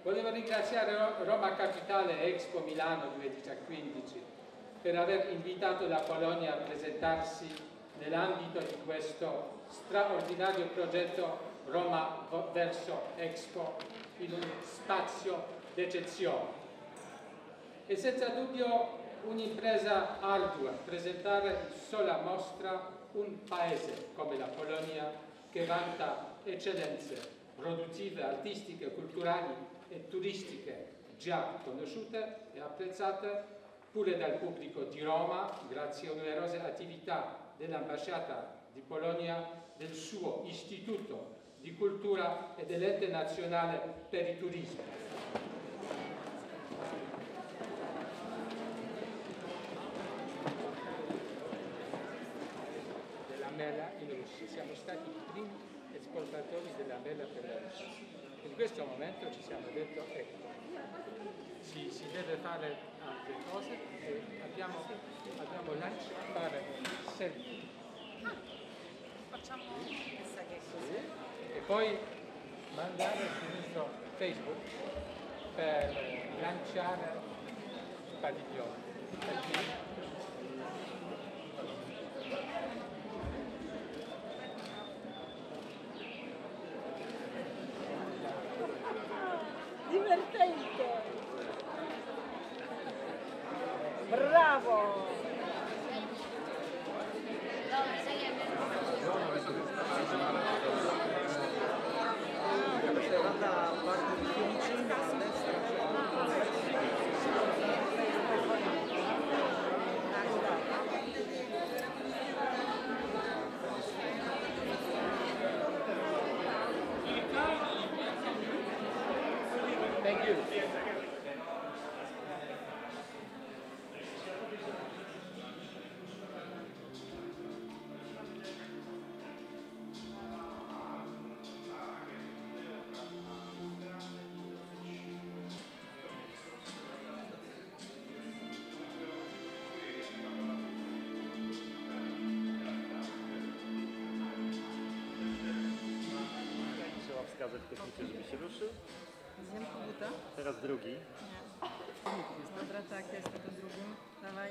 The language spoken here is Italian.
Volevo ringraziare Roma Capitale e Expo Milano 2015 per aver invitato la Polonia a presentarsi nell'ambito di questo straordinario progetto Roma verso Expo in un spazio d'eccezione. È senza dubbio un'impresa ardua presentare in sola mostra un paese come la Polonia che vanta eccellenze produttive, artistiche, culturali e turistiche già conosciute e apprezzate pure dal pubblico di Roma grazie a numerose attività dell'ambasciata di Polonia, del suo istituto di cultura e dell'ente nazionale per il turismo. Della mela in Russia, siamo stati i primi esportatori della mela per la Russia. In questo momento ci siamo detto, ecco, si deve fare altre cose e abbiamo lanciato fare selfie. Facciamo questa che è così. E poi mandare sul nostro Facebook per lanciare il padiglione. Divertente! Bravo! Thank you. Trzeba wskazać technicznie, żeby się ruszył. Zjem koguta? Teraz drugi. Nie. Dobra, tak, jest na tym drugim. Dawaj.